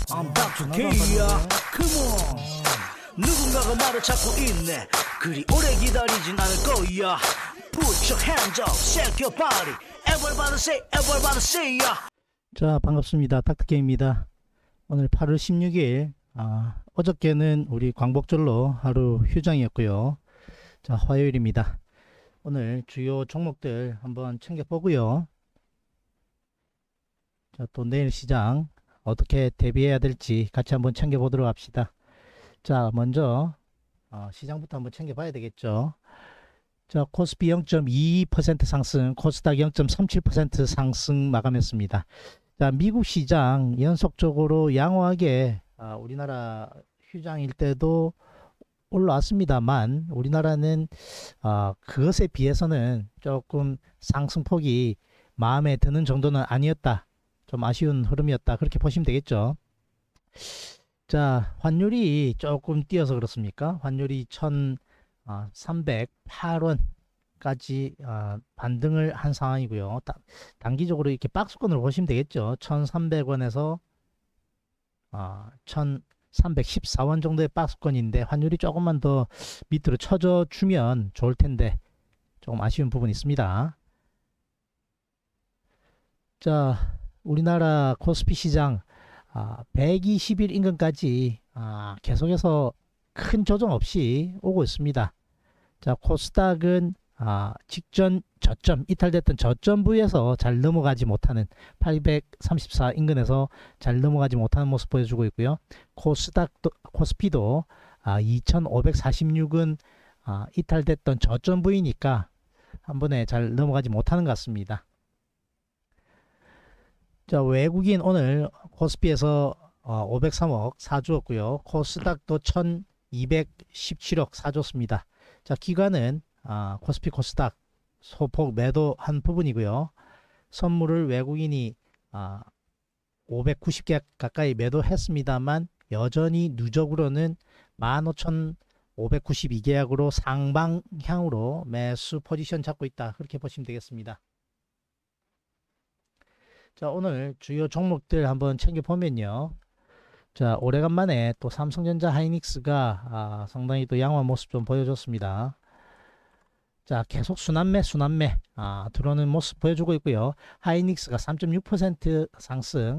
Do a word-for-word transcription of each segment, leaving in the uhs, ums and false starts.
I'm 닥터 K야. Come on. 누군가가 나를 찾고 있네. 그리 오래 기다리진 않을 거야. Put your hands up, shake your body. Everybody say, everybody say ya. 자, 반갑습니다. 닥터 K입니다. 오늘 팔월 십육일, 아, 어저께는 우리 광복절로 하루 휴장이었고요. 자, 화요일입니다. 오늘 주요 종목들 한번 챙겨보고요. 자, 또 내일 시장 어떻게 대비해야 될지 같이 한번 챙겨보도록 합시다. 자, 먼저 어, 시장부터 한번 챙겨봐야 되겠죠. 자, 코스피 영 점 이이 퍼센트 상승, 코스닥 영 점 삼칠 퍼센트 상승 마감했습니다. 자, 미국 시장 연속적으로 양호하게 아, 우리나라 휴장일 때도 올라왔습니다만 우리나라는 어, 그것에 비해서는 조금 상승폭이 마음에 드는 정도는 아니었다. 좀 아쉬운 흐름이었다. 그렇게 보시면 되겠죠. 자, 환율이 조금 뛰어서 그렇습니까? 환율이 천삼백팔 원까지 어, 반등을 한 상황이고요. 다, 단기적으로 이렇게 박스권으로 보시면 되겠죠. 천삼백 원에서 어, 천삼백십사 원 정도의 박스권인데 환율이 조금만 더 밑으로 쳐져 주면 좋을 텐데 조금 아쉬운 부분이 있습니다. 자, 우리나라 코스피 시장 아, 백이십 일 인근까지 아, 계속해서 큰 조정 없이 오고 있습니다. 자, 코스닥은 아, 직전 저점, 이탈됐던 저점 부위에서 잘 넘어가지 못하는 팔백삼십사 인근에서 잘 넘어가지 못하는 모습 보여주고 있고요. 코스닥도, 코스피도 아, 이천오백사십육은 아, 이탈됐던 저점 부위니까 한 번에 잘 넘어가지 못하는 것 같습니다. 자, 외국인 오늘 코스피에서 어, 오백삼억 사주었고요. 코스닥도 천이백십칠억 사줬습니다. 자, 기관은 아, 코스피 코스닥 소폭 매도한 부분이고요. 선물을 외국인이 아, 오백구십 개 가까이 매도했습니다만 여전히 누적으로는 만 오천오백구십이 계약으로 상방향으로 매수 포지션 잡고 있다. 그렇게 보시면 되겠습니다. 자, 오늘 주요 종목들 한번 챙겨보면요. 자, 오래간만에 또 삼성전자 하이닉스가 아, 상당히 또 양호한 모습 좀 보여줬습니다. 자, 계속 순환매 순환매 아, 들어오는 모습 보여주고 있고요. 하이닉스가 삼 점 육 퍼센트 상승,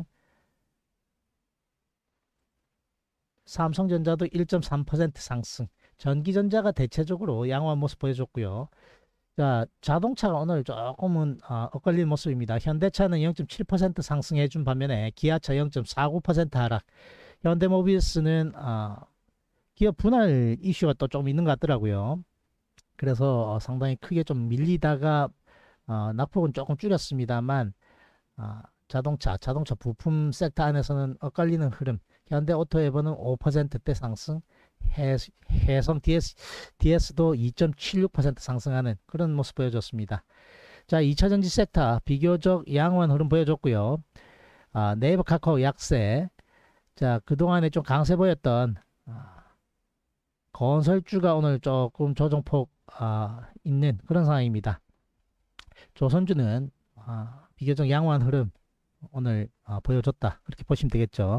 삼성전자도 일 점 삼 퍼센트 상승, 전기전자가 대체적으로 양호한 모습 보여줬고요. 자, 자동차가 오늘 조금은 어, 엇갈리는 모습입니다. 현대차는 영 점 칠 퍼센트 상승해 준 반면에 기아차 영 점 사구 퍼센트 하락. 현대모비스는 어, 기업 분할 이슈가 또 좀 있는 것 같더라고요. 그래서 어, 상당히 크게 좀 밀리다가 어, 낙폭은 조금 줄였습니다만 어, 자동차, 자동차 부품 섹터 안에서는 엇갈리는 흐름. 현대오토에버는 오 퍼센트대 상승, 해, 해성 디에스, 디에스도 이 점 칠육 퍼센트 상승하는 그런 모습 보여줬습니다. 자, 이차전지 섹터 비교적 양호한 흐름 보여줬고요. 아, 네이버 카카오 약세. 자, 그동안에 좀 강세 보였던 아, 건설주가 오늘 조금 조정폭 아, 있는 그런 상황입니다. 조선주는 아, 비교적 양호한 흐름 오늘 아, 보여줬다. 그렇게 보시면 되겠죠.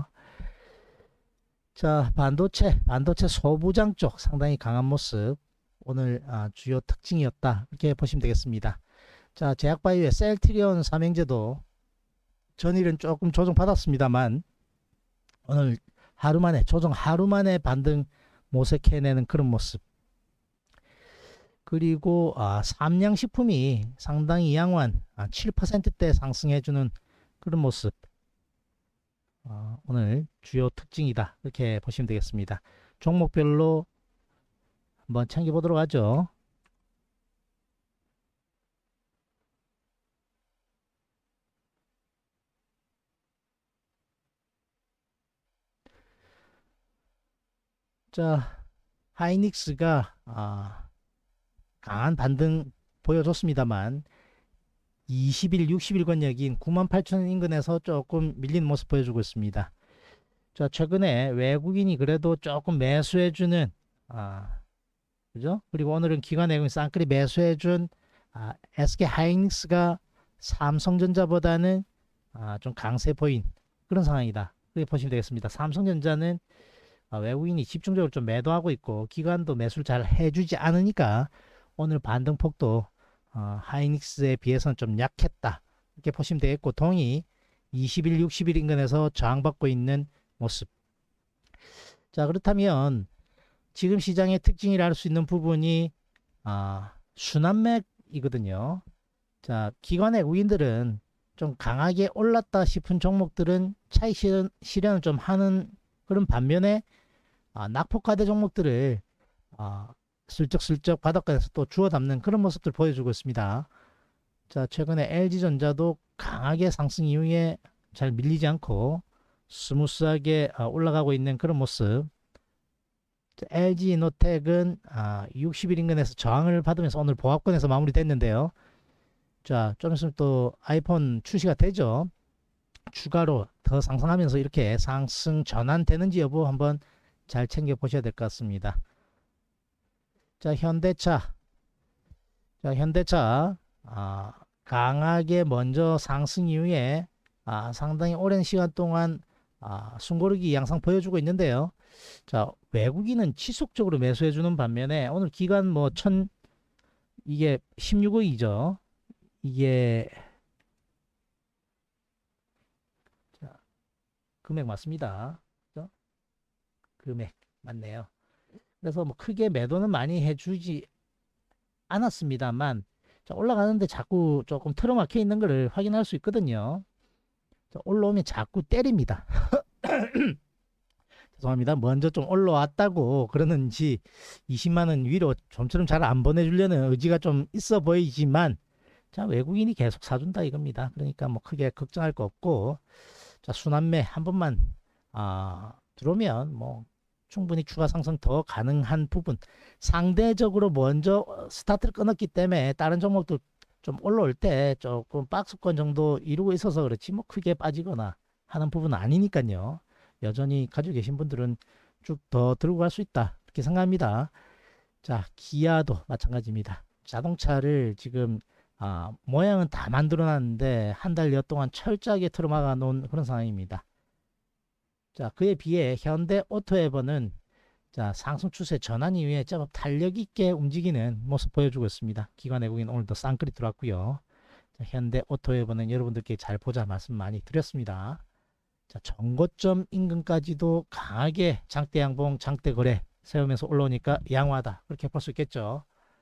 자, 반도체, 반도체 소부장 쪽 상당히 강한 모습 오늘 아, 주요 특징이었다. 이렇게 보시면 되겠습니다. 자, 제약바이오의 셀트리온 삼형제도 전일은 조금 조정 받았습니다만 오늘 하루 만에 조정 하루 만에 반등 모색해내는 그런 모습. 그리고 아, 삼양식품이 상당히 양호한 아, 칠 퍼센트대 상승해주는 그런 모습. 어, 오늘 주요 특징이다. 이렇게 보시면 되겠습니다. 종목별로 한번 챙겨보도록 하죠. 자, 하이닉스가 아, 강한 반등 보여줬습니다만 이십 일, 육십 일 권역인 구만 팔천 원 인근에서 조금 밀리는 모습 보여주고 있습니다. 자, 최근에 외국인이 그래도 조금 매수해주는 아, 그죠? 그리고 오늘은 기관 외국인 쌍끌이 매수해준 아, 에스케이 하이닉스가 삼성전자보다는 아, 좀 강세 보인 그런 상황이다. 그렇게 보시면 되겠습니다. 삼성전자는 아, 외국인이 집중적으로 좀 매도하고 있고 기관도 매수를 잘 해주지 않으니까 오늘 반등폭도 어, 하이닉스에 비해서는 좀 약했다. 이렇게 보시면 되겠고 동이 이십 일, 육십 일 인근에서 저항받고 있는 모습. 자, 그렇다면 지금 시장의 특징이라 할 수 있는 부분이 아, 순환매이거든요. 자, 기관 외국인들은 좀 강하게 올랐다 싶은 종목들은 차익 실현, 실현을 좀 하는 그런 반면에 아, 낙폭과대 종목들을 아, 슬쩍슬쩍 바닷가에서 또 주워 담는 그런 모습들 보여주고 있습니다. 자, 최근에 엘지전자도 강하게 상승 이후에 잘 밀리지 않고 스무스하게 아, 올라가고 있는 그런 모습. 엘지노텍은 아, 육십 일 인근에서 저항을 받으면서 오늘 보합권에서 마무리됐는데요. 자, 좀 있으면 또 아이폰 출시가 되죠. 추가로 더 상승하면서 이렇게 상승 전환되는지 여부 한번 잘 챙겨 보셔야 될 것 같습니다. 자, 현대차. 자, 현대차 아, 강하게 먼저 상승 이후에 아, 상당히 오랜 시간 동안 아, 숨고르기 양상 보여주고 있는데요. 자, 외국인은 지속적으로 매수해 주는 반면에 오늘 기간 뭐 천 이게 십육억이죠. 이게 자, 금액 맞습니다. 그죠? 금액 맞네요. 그래서 뭐 크게 매도는 많이 해주지 않았습니다만 자, 올라가는데 자꾸 조금 틀어막혀 있는 것을 확인할 수 있거든요. 자, 올라오면 자꾸 때립니다. 죄송합니다. 먼저 좀 올라왔다고 그러는지 이십만 원 위로 좀처럼 잘 안 보내주려는 의지가 좀 있어 보이지만 자, 외국인이 계속 사준다 이겁니다. 그러니까 뭐 크게 걱정할 거 없고 자, 순환매 한 번만 아, 들어오면 뭐 충분히 추가 상승 더 가능한 부분. 상대적으로 먼저 스타트를 끊었기 때문에 다른 종목도 좀 올라올 때 조금 박스권 정도 이루고 있어서 그렇지 뭐 크게 빠지거나 하는 부분은 아니니까요. 여전히 가지고 계신 분들은 쭉 더 들고 갈 수 있다 이렇게 생각합니다. 자, 기아도 마찬가지입니다. 자동차를 지금 아, 모양은 다 만들어 놨는데 한 달여 동안 철저하게 틀어막아 놓은 그런 상황입니다. 자, 그에 비해 현대 오토에버는 자, 상승 추세 전환 이후에 제법 탄력 있게 움직이는 모습 보여주고 있습니다. 기관 외국인 오늘도 쌍끌이 들어왔고요. 자, 현대 오토에버는 여러분들께 잘 보자 말씀 많이 드렸습니다. 자, 정고점 인근까지도 강하게 장대 양봉, 장대 거래 세우면서 올라오니까 양호하다. 그렇게 볼 수 있겠죠.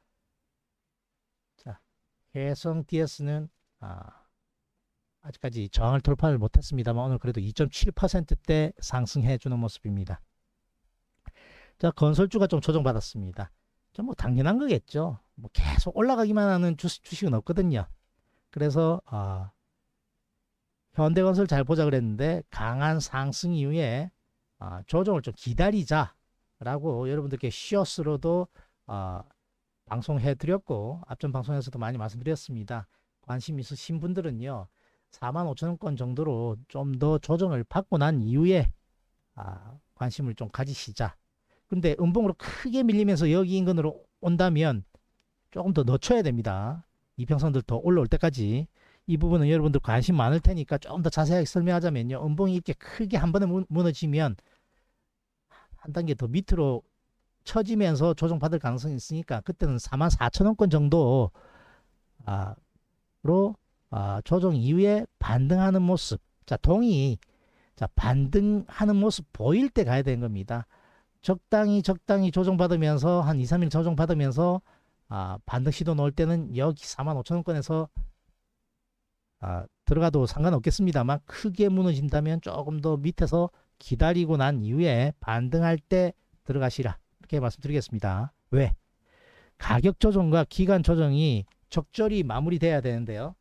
자, 해성 디에스는 아, 아직까지 저항을 돌파를 못했습니다만 오늘 그래도 이 점 칠 퍼센트대 상승해주는 모습입니다. 자, 건설주가 좀 조정받았습니다. 좀 뭐 당연한 거겠죠. 뭐 계속 올라가기만 하는 주식, 주식은 없거든요. 그래서 아, 현대건설 잘 보자 그랬는데 강한 상승 이후에 아, 조정을 좀 기다리자라고 여러분들께 쇼스로도 아, 방송해 드렸고 앞전 방송에서도 많이 말씀드렸습니다. 관심 있으신 분들은요 사만 오천 원권 정도로 좀 더 조정을 받고 난 이후에 아, 관심을 좀 가지시자. 근데 음봉으로 크게 밀리면서 여기 인근으로 온다면 조금 더 늦춰야 됩니다. 이평선들 더 올라올 때까지. 이 부분은 여러분들 관심 많을 테니까 조금 더 자세하게 설명하자면요. 음봉이 이렇게 크게 한 번에 무너지면 한 단계 더 밑으로 처지면서 조정받을 가능성이 있으니까 그때는 사만 사천 원권 정도로 아, 아, 조정 이후에 반등하는 모습. 자, 동이 자, 반등하는 모습 보일 때 가야 되는 겁니다. 적당히 적당히 조정받으면서 한 이, 삼 일 조정받으면서 아, 반등 시도 넣을 때는 여기 사만 오천 원권에서 아, 들어가도 상관없겠습니다만 크게 무너진다면 조금 더 밑에서 기다리고 난 이후에 반등할 때 들어가시라 이렇게 말씀드리겠습니다. 왜? 가격 조정과 기간 조정이 적절히 마무리돼야 되는데요.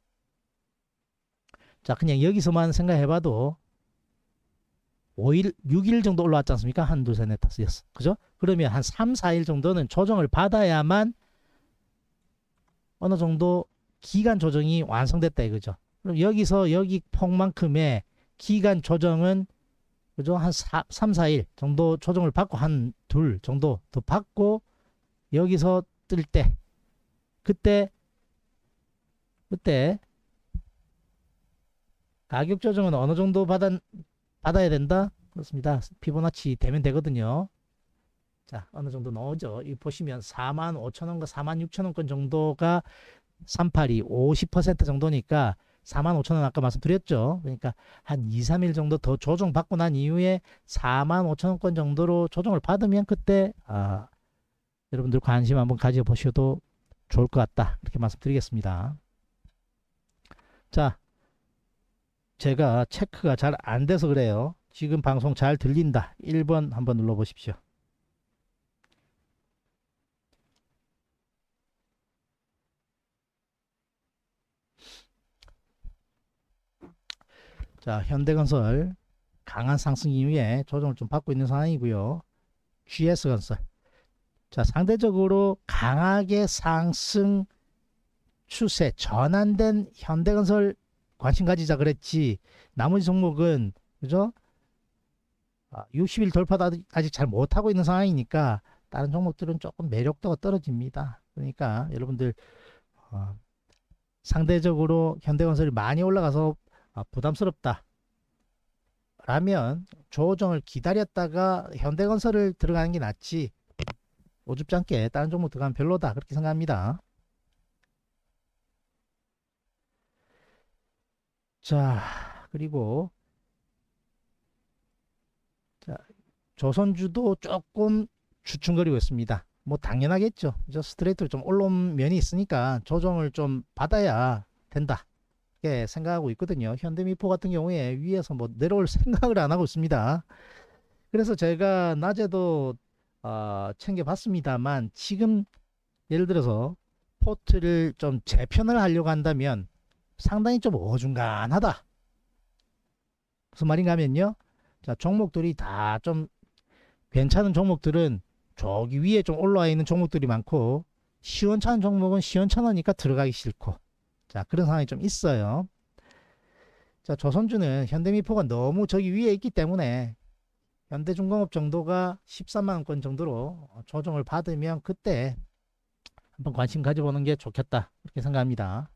자, 그냥 여기서만 생각해봐도 오 일, 육 일 정도 올라왔지 않습니까? 한, 둘, 셋, 넷, 다섯, 여섯. 그죠? 그러면 한 삼, 사 일 정도는 조정을 받아야만 어느 정도 기간 조정이 완성됐다 이거죠. 그럼 여기서 여기 폭만큼의 기간 조정은 그죠? 한 삼, 사 일 정도 조정을 받고 한 둘 정도 더 받고 여기서 뜰 때 그때 그때 가격 조정은 어느 정도 받았 받아야 된다. 그렇습니다. 피보나치 되면 되거든요. 자, 어느 정도 나오죠. 이 보시면 사만 오천 원과 사만 육천 원권 정도가 삼팔이 오십 퍼센트 정도니까 사만 오천 원 아까 말씀드렸죠. 그러니까 한 이, 삼 일 정도 더 조정받고 난 이후에 사만 오천 원권 정도로 조정을 받으면 그때 아, 여러분들 관심 한번 가져보셔도 좋을 것 같다. 이렇게 말씀드리겠습니다. 자, 제가 체크가 잘 안 돼서 그래요. 지금 방송 잘 들린다. 일 번 한번 눌러보십시오. 자, 현대건설 강한 상승 이후에 조정을 좀 받고 있는 상황이고요. 지에스건설. 자, 상대적으로 강하게 상승 추세 전환된 현대건설 관심 가지자 그랬지. 나머지 종목은 그죠? 아, 육십 일 돌파도 아직, 아직 잘 못하고 있는 상황이니까 다른 종목들은 조금 매력도가 떨어집니다. 그러니까 여러분들 어, 상대적으로 현대건설이 많이 올라가서 아, 부담스럽다 라면 조정을 기다렸다가 현대건설을 들어가는 게 낫지 오죽지 않게 다른 종목 들어가면 별로다 그렇게 생각합니다. 자, 그리고 자, 조선주도 조금 주춤거리고 있습니다. 뭐 당연하겠죠. 저 스트레이트로 좀 올라온 면이 있으니까 조정을 좀 받아야 된다. 예, 생각하고 있거든요. 현대미포 같은 경우에 위에서 뭐 내려올 생각을 안 하고 있습니다. 그래서 제가 낮에도 어, 챙겨봤습니다만 지금 예를 들어서 포트를 좀 재편을 하려고 한다면 상당히 좀 어중간하다. 무슨 말인가 하면요. 자, 종목들이 다 좀 괜찮은 종목들은 저기 위에 좀 올라와 있는 종목들이 많고 시원찮은 종목은 시원찮으니까 들어가기 싫고 자, 그런 상황이 좀 있어요. 자, 조선주는 현대미포가 너무 저기 위에 있기 때문에 현대중공업 정도가 십삼만 원권 정도로 조정을 받으면 그때 한번 관심 가져보는 게 좋겠다 이렇게 생각합니다.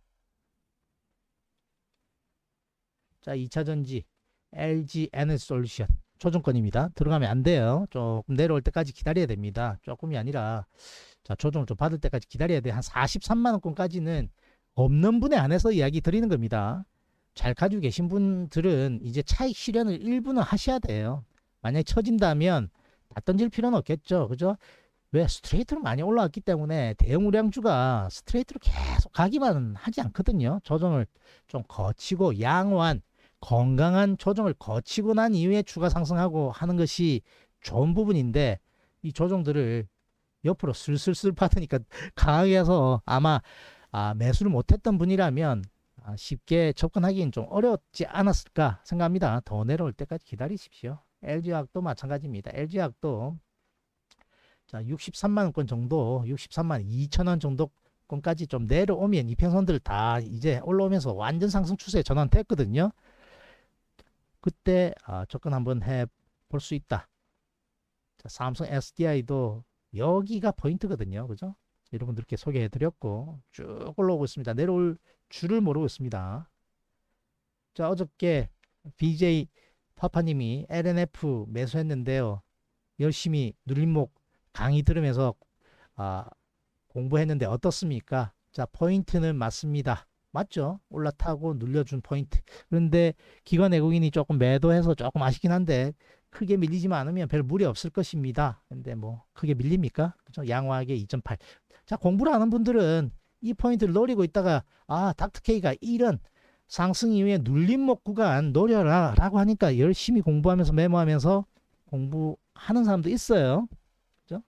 자, 이차전지 엘지 에너지솔루션 조정권입니다. 들어가면 안 돼요. 조금 내려올 때까지 기다려야 됩니다. 조금이 아니라 자, 조정을 좀 받을 때까지 기다려야 돼. 한 사십삼만 원권까지는 없는 분에 한해서 이야기 드리는 겁니다. 잘 가지고 계신 분들은 이제 차익 실현을 일부는 하셔야 돼요. 만약에 처진다면 다 던질 필요는 없겠죠. 그죠? 왜 스트레이트로 많이 올라왔기 때문에 대형 우량주가 스트레이트로 계속 가기만 하지 않거든요. 조정을 좀 거치고 양호한 건강한 조정을 거치고 난 이후에 추가 상승하고 하는 것이 좋은 부분인데 이 조정들을 옆으로 슬슬슬 받으니까 강하게 해서 아마 아, 매수를 못했던 분이라면 아, 쉽게 접근하기는 좀 어렵지 않았을까 생각합니다. 더 내려올 때까지 기다리십시오. 엘지화학도 마찬가지입니다. 엘지화학도 자, 육십삼만 원권 정도, 육십삼만 이천 원 정도권까지 좀 내려오면 이평선들 다 이제 올라오면서 완전 상승 추세에 전환됐거든요. 그때 아, 접근 한번 해볼 수 있다. 자, 삼성 에스디아이도 여기가 포인트거든요. 그죠? 여러분들께 소개해드렸고 쭉 올라오고 있습니다. 내려올 줄을 모르고 있습니다. 자, 어저께 비제이 파파님이 엘엔에프 매수했는데요. 열심히 눌림목 강의 들으면서 아, 공부했는데 어떻습니까? 자, 포인트는 맞습니다. 맞죠? 올라타고 눌려준 포인트. 그런데 기관 외국인이 조금 매도해서 조금 아쉽긴 한데 크게 밀리지만 않으면 별 무리 없을 것입니다. 근데 뭐 크게 밀립니까? 그죠? 양호하게 이 점 팔. 자, 공부를 하는 분들은 이 포인트를 노리고 있다가 아, 닥터케이가 이런 상승 이후에 눌림목 구간 노려라 라고 하니까 열심히 공부하면서 메모하면서 공부하는 사람도 있어요. 그죠?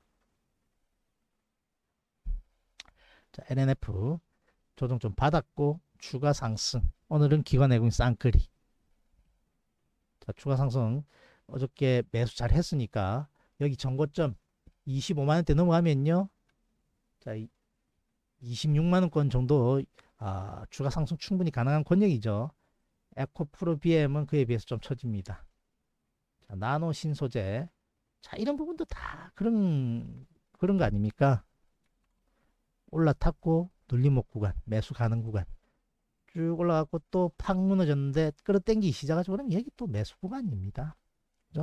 자, 엘엔에프 조정 좀 받았고 추가 상승. 오늘은 기관 외국인 쌍끌이. 자, 추가 상승 어저께 매수 잘 했으니까 여기 전고점 이십오만 원대 넘어가면요. 자, 이십육만 원권 정도 아, 추가 상승 충분히 가능한 권역이죠. 에코프로 비엠은 그에 비해서 좀 처집니다. 자, 나노 신소재. 자, 이런 부분도 다 그런 그런 거 아닙니까? 올라탔고 눌림목 구간, 매수 가능 구간. 쭉 올라가고 또 팍 무너졌는데 끌어당기기 시작하죠. 그러면 여기 또 매수 구간입니다. 그죠?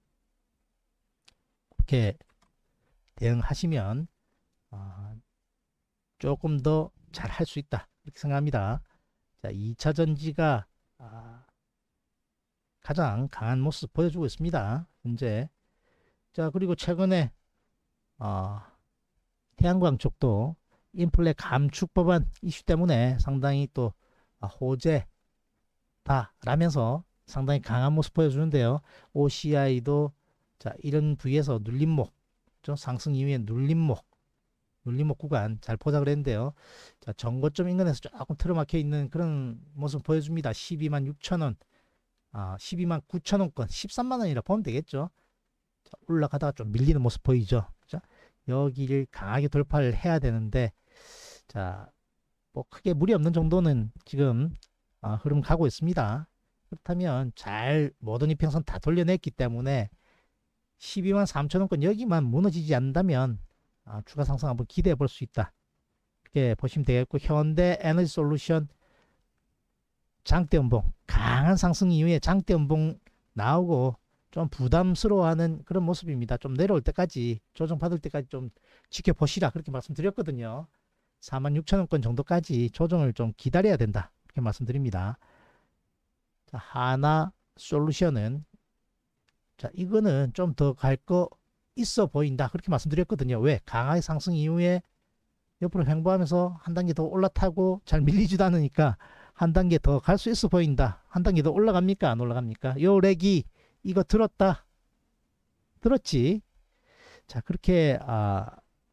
그렇게 대응하시면 어, 조금 더 잘 할 수 있다 이렇게 생각합니다. 자, 이 차 전지가 아, 가장 강한 모습 보여주고 있습니다. 현재. 자, 그리고 최근에 어, 태양광 쪽도 인플레 감축 법안 이슈 때문에 상당히 또 호재다 라면서 상당히 강한 모습 보여주는데요. 오씨아이도 자, 이런 부위에서 눌림목, 상승 이후에 눌림목, 눌림목 구간 잘 포착을 했는데요. 자, 전고점 인근에서 조금 틀어막혀 있는 그런 모습 보여줍니다. 십이만 육천 원, 아, 십이만 구천 원권, 십삼만 원이라 보면 되겠죠. 자, 올라가다가 좀 밀리는 모습 보이죠. 그죠? 여기를 강하게 돌파를 해야 되는데, 자, 뭐 크게 무리 없는 정도는 지금 아, 흐름 가고 있습니다. 그렇다면 잘 모든 이평선 다 돌려냈기 때문에 십이만 삼천 원권 여기만 무너지지 않는다면 아, 추가 상승 한번 기대해 볼 수 있다. 이렇게 보시면 되겠고, 현대 에너지 솔루션 장대 음봉, 강한 상승 이후에 장대 음봉 나오고 좀 부담스러워하는 그런 모습입니다. 좀 내려올 때까지, 조정 받을 때까지 좀 지켜보시라 그렇게 말씀드렸거든요. 사만 육천 원권 정도까지 조정을 좀 기다려야 된다 이렇게 말씀드립니다. 자, 하나 솔루션은 자, 이거는 좀 더 갈 거 있어 보인다 그렇게 말씀드렸거든요. 왜? 강하게 상승 이후에 옆으로 횡보하면서 한 단계 더 올라타고 잘 밀리지도 않으니까 한 단계 더 갈 수 있어 보인다. 한 단계 더 올라갑니까? 안 올라갑니까? 요 렉이 이거 들었다. 들었지? 자, 그렇게 아,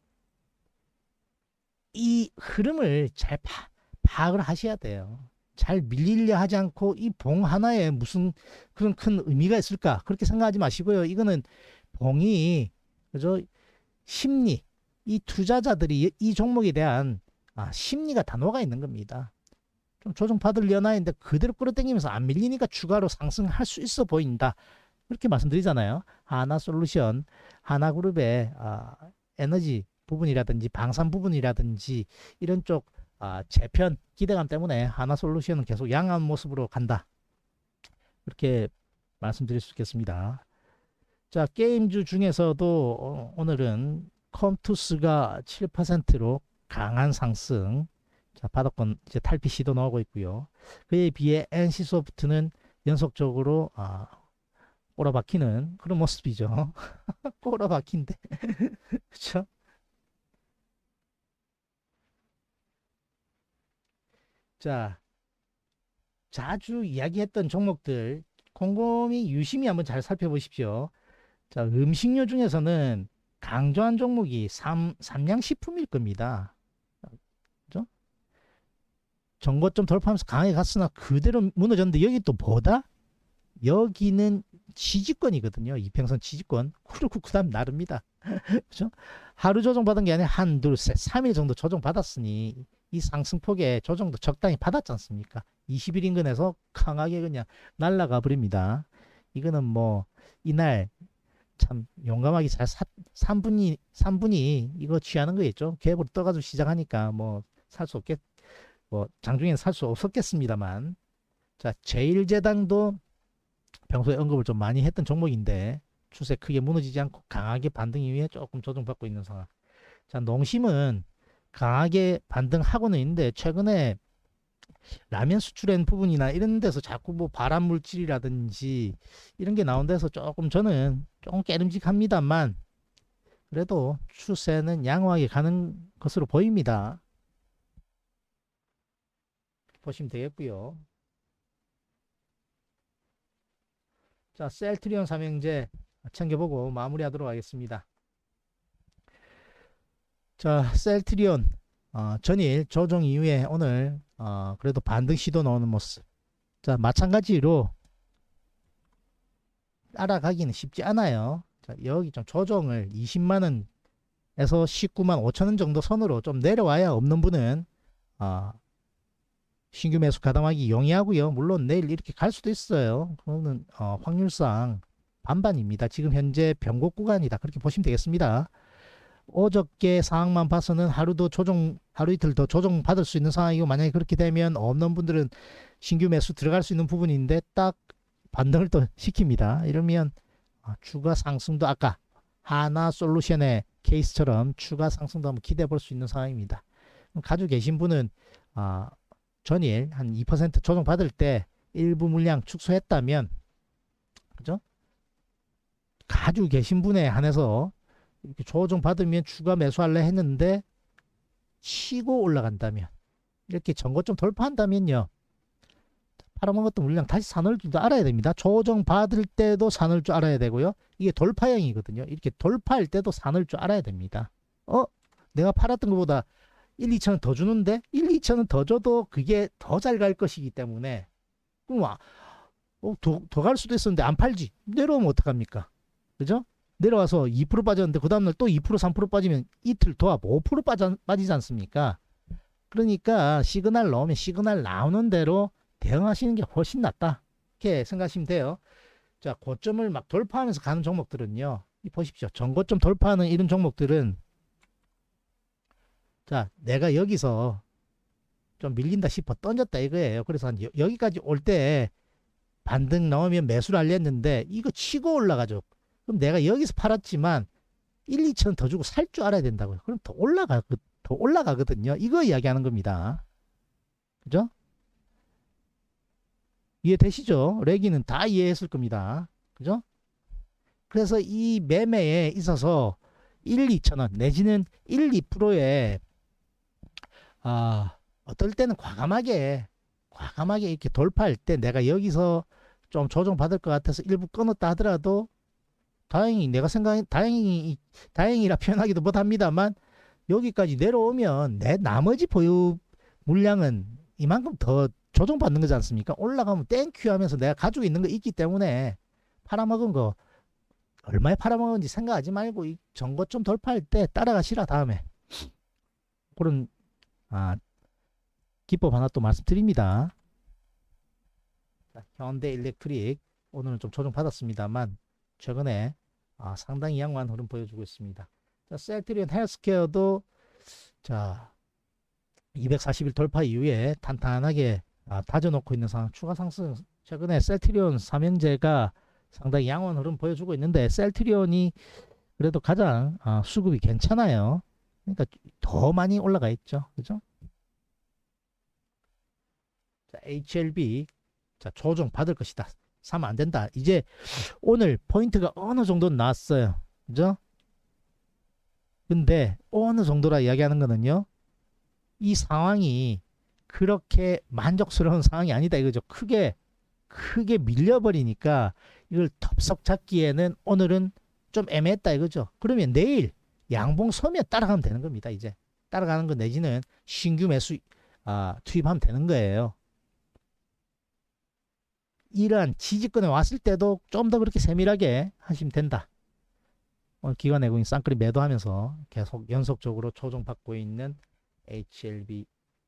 이 흐름을 잘 파, 파악을 하셔야 돼요. 잘 밀리려 하지 않고 이 봉 하나에 무슨 그런 큰 의미가 있을까? 그렇게 생각하지 마시고요. 이거는 봉이 그죠? 심리, 이 투자자들이 이 종목에 대한 아, 심리가 다 녹아 있는 겁니다. 좀 조정 받으려나 했는데 그대로 끌어당기면서 안 밀리니까 추가로 상승할 수 있어 보인다. 그렇게 말씀드리잖아요. 하나솔루션, 하나그룹의 아, 에너지 부분이라든지 방산 부분이라든지 이런 쪽 아, 재편 기대감 때문에 하나솔루션은 계속 양호한 모습으로 간다. 그렇게 말씀드릴 수 있겠습니다. 자, 게임주 중에서도 어, 오늘은 컴투스가 칠 퍼센트로 강한 상승. 자, 바닥권 이제 탈피 시도 나오고 있고요. 그에 비해 엔씨소프트는 연속적으로 아, 꼬라박히는 그런 모습이죠. 꼬라박힌데. 그렇죠? 자, 자주 이야기했던 종목들 곰곰이 유심히 한번 잘 살펴보십시오. 자, 음식료 중에서는 강조한 종목이 삼, 삼양식품일 겁니다. 그죠? 전고점 돌파하면서 강하게 갔으나 그대로 무너졌는데 여기 또 뭐다? 여기는 지지권이거든요. 이평선 지지권. 그렇고 그 다음 나릅니다. 그죠? 하루 조정 받은 게 아니라 한, 둘, 셋, 삼 일 정도 조정 받았으니 이 상승폭에 조정도 적당히 받았지 않습니까? 이십 일 인근에서 강하게 그냥 날아가 버립니다. 이거는 뭐 이날 참 용감하게 잘 사, 삼 분이 삼 분이 이거 취하는 거겠죠. 갭으로 떠가지고 시작하니까 뭐 살 수 없겠 뭐 장중에는 살 수 없었겠습니다만. 자, 제일제당도 평소에 언급을 좀 많이 했던 종목인데 추세 크게 무너지지 않고 강하게 반등 이후에 조금 조정받고 있는 상황. 자, 농심은 강하게 반등하고는 있는데 최근에 라면 수출한 부분이나 이런 데서 자꾸 뭐 발암 물질이라든지 이런 게 나온 데서 조금 저는 조금 깨름직합니다만 그래도 추세는 양호하게 가는 것으로 보입니다. 보시면 되겠고요. 자, 셀트리온 삼형제 챙겨보고 마무리하도록 하겠습니다. 자, 셀트리온 어, 전일 조정 이후에 오늘 어, 그래도 반등 시도 나오는 모습. 자, 마찬가지로 따라가기는 쉽지 않아요. 자, 여기 좀 조정을 이십만 원에서 십구만 오천 원 정도 선으로 좀 내려와야 없는 분은 어, 신규 매수 가담하기 용이하고요. 물론 내일 이렇게 갈 수도 있어요. 그거는 어, 확률상 반반입니다. 지금 현재 변곡 구간이다. 그렇게 보시면 되겠습니다. 어저께 상황만 봐서는 하루도 조정, 하루 이틀 더 조정 받을 수 있는 상황이고, 만약에 그렇게 되면 없는 분들은 신규 매수 들어갈 수 있는 부분인데 딱 반등을 또 시킵니다. 이러면 추가 상승도 아까 하나 솔루션의 케이스처럼 추가 상승도 한번 기대해 볼 수 있는 상황입니다. 가지고 계신 분은 아, 전일 한 이 퍼센트 조정 받을 때 일부 물량 축소했다면, 그죠? 가지고 계신 분에 한해서 이렇게 조정 받으면 추가 매수할래 했는데 치고 올라간다면, 이렇게 전고점 돌파한다면요, 팔아먹었던 물량 다시 사놓을 줄도 알아야 됩니다. 조정 받을 때도 사놓을 줄 알아야 되고요. 이게 돌파형이거든요. 이렇게 돌파할 때도 사놓을 줄 알아야 됩니다. 어? 내가 팔았던 것보다 일, 이천 원 더 주는데 일, 이천 원 더 줘도 그게 더 잘 갈 것이기 때문에, 그럼 어, 더, 더 갈 수도 있었는데 안 팔지. 내려오면 어떡합니까? 그죠? 내려와서 이 퍼센트 빠졌는데 그 다음날 또 이 퍼센트 삼 퍼센트 빠지면 이틀 더 오 퍼센트 빠져, 빠지지 않습니까? 그러니까 시그널 나오면 시그널 나오는 대로 대응하시는 게 훨씬 낫다, 이렇게 생각하시면 돼요. 자, 고점을 막 돌파하면서 가는 종목들은요, 이 보십시오. 전고점 돌파하는 이런 종목들은, 자, 내가 여기서 좀 밀린다 싶어 던졌다 이거예요. 그래서 한 여, 여기까지 올 때 반등 나오면 매수를 하려 했는데 이거 치고 올라가죠. 그럼 내가 여기서 팔았지만 일, 이천 원 더 주고 살 줄 알아야 된다고요. 그럼 더 올라가, 더 올라가거든요. 이거 이야기하는 겁니다. 그죠? 이해되시죠? 레기는 다 이해했을 겁니다. 그죠? 그래서 이 매매에 있어서 일, 이천 원 내지는 일, 이 퍼센트에 아, 어떨 때는 과감하게 과감하게 이렇게 돌파할 때 내가 여기서 좀 조정 받을 것 같아서 일부 끊었다 하더라도 다행히 내가 생각 다행히 다행이라 표현하기도 못합니다만, 여기까지 내려오면 내 나머지 보유 물량은 이만큼 더 조정받는 거지 않습니까? 올라가면 땡큐 하면서 내가 가지고 있는 거 있기 때문에 팔아먹은 거 얼마에 팔아먹은지 생각하지 말고 이 전고점 돌파할 때 따라가시라. 다음에 그런 아, 기법 하나 또 말씀드립니다. 자, 현대일렉트릭 오늘은 좀 조정 받았습니다만 최근에 아, 상당히 양호한 흐름 보여주고 있습니다. 자, 셀트리온 헬스케어도 자 이백사십 일 돌파 이후에 탄탄하게 아, 다져놓고 있는 상황, 추가 상승. 최근에 셀트리온 삼형제가 상당히 양호한 흐름 보여주고 있는데 셀트리온이 그래도 가장 아, 수급이 괜찮아요. 그러니까 더 많이 올라가 있죠. 그죠? 자, 에이치엘비 자, 조정 받을 것이다. 사면 안 된다. 이제 오늘 포인트가 어느 정도 나왔어요. 그죠? 근데 어느 정도라 이야기하는 거는요, 이 상황이 그렇게 만족스러운 상황이 아니다 이거죠. 크게 크게 밀려버리니까 이걸 덥석 잡기에는 오늘은 좀 애매했다 이거죠. 그러면 내일 양봉 서면 따라가면 되는 겁니다. 이제 따라가는 거 내지는 신규 매수 아, 투입하면 되는 거예요. 이러한 지지권에 왔을 때도 좀 더 그렇게 세밀하게 하시면 된다. 오늘 기관 내국인 쌍끌이 매도하면서 계속 연속적으로 조정받고 있는 에이치엘비.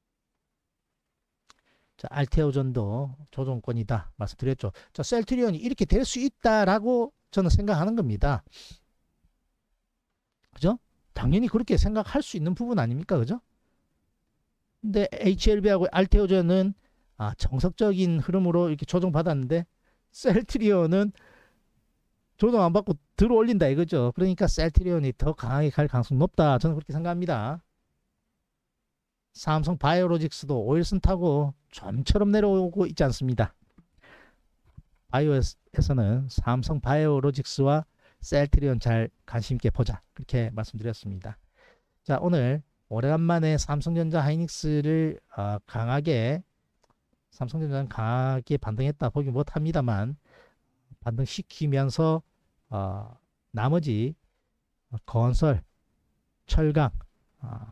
자, 알테오전도 조정권이다 말씀드렸죠. 자, 셀트리온이 이렇게 될 수 있다라고 저는 생각하는 겁니다. 그죠? 당연히 그렇게 생각할 수 있는 부분 아닙니까? 그죠? 근데 에이치엘비하고 알테오전은 아, 정석적인 흐름으로 이렇게 조정받았는데 셀트리온은 조정 안 받고 들어 올린다 이거죠. 그러니까 셀트리온이 더 강하게 갈 가능성이 높다. 저는 그렇게 생각합니다. 삼성 바이오로직스도 오일선 타고 좀처럼 내려오고 있지 않습니다. 바이오에서는 삼성 바이오로직스와 셀트리온 잘 관심 있게 보자. 그렇게 말씀드렸습니다. 자, 오늘 오래간만에 삼성전자 하이닉스를 어, 강하게 삼성전자는 강하게 반등했다 보기 못합니다만 반등시키면서 어, 나머지 건설, 철강 어,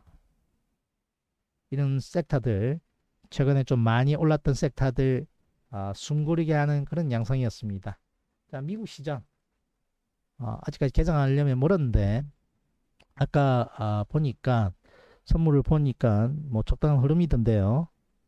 이런 섹터들 최근에 좀 많이 올랐던 섹터들 어, 숨고르게 하는 그런 양상이었습니다. 자, 미국 시장 어, 아직까지 개장하려면 멀었는데 아까 어, 보니까 선물을 보니까 뭐 적당한 흐름이던데요.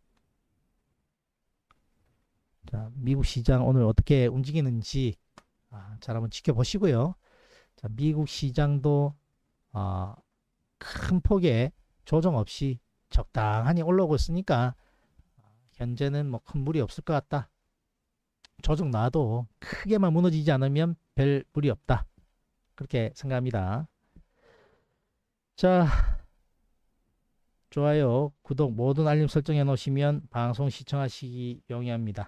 자, 미국 시장 오늘 어떻게 움직이는지 아, 잘 한번 지켜보시고요. 자, 미국 시장도 어, 큰 폭의 조정 없이 적당하니 올라오고 있으니까 현재는 뭐 큰 무리 없을 것 같다. 조정 나도 크게만 무너지지 않으면 별 무리 없다. 그렇게 생각합니다. 자, 좋아요, 구독, 모든 알림 설정해 놓으시면 방송 시청하시기 용이합니다.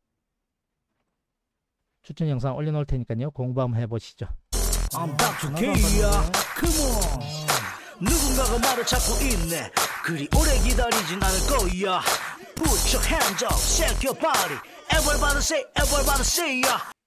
추천 영상 올려놓을 테니까요. 공부 한번 해보시죠. I'm doctor K야. Come on. 누군가가 말을 찾고 있네. 그리 오래 기다리진 않을 거야. Put your hands up, shake your body. Everybody say, everybody say, yeah.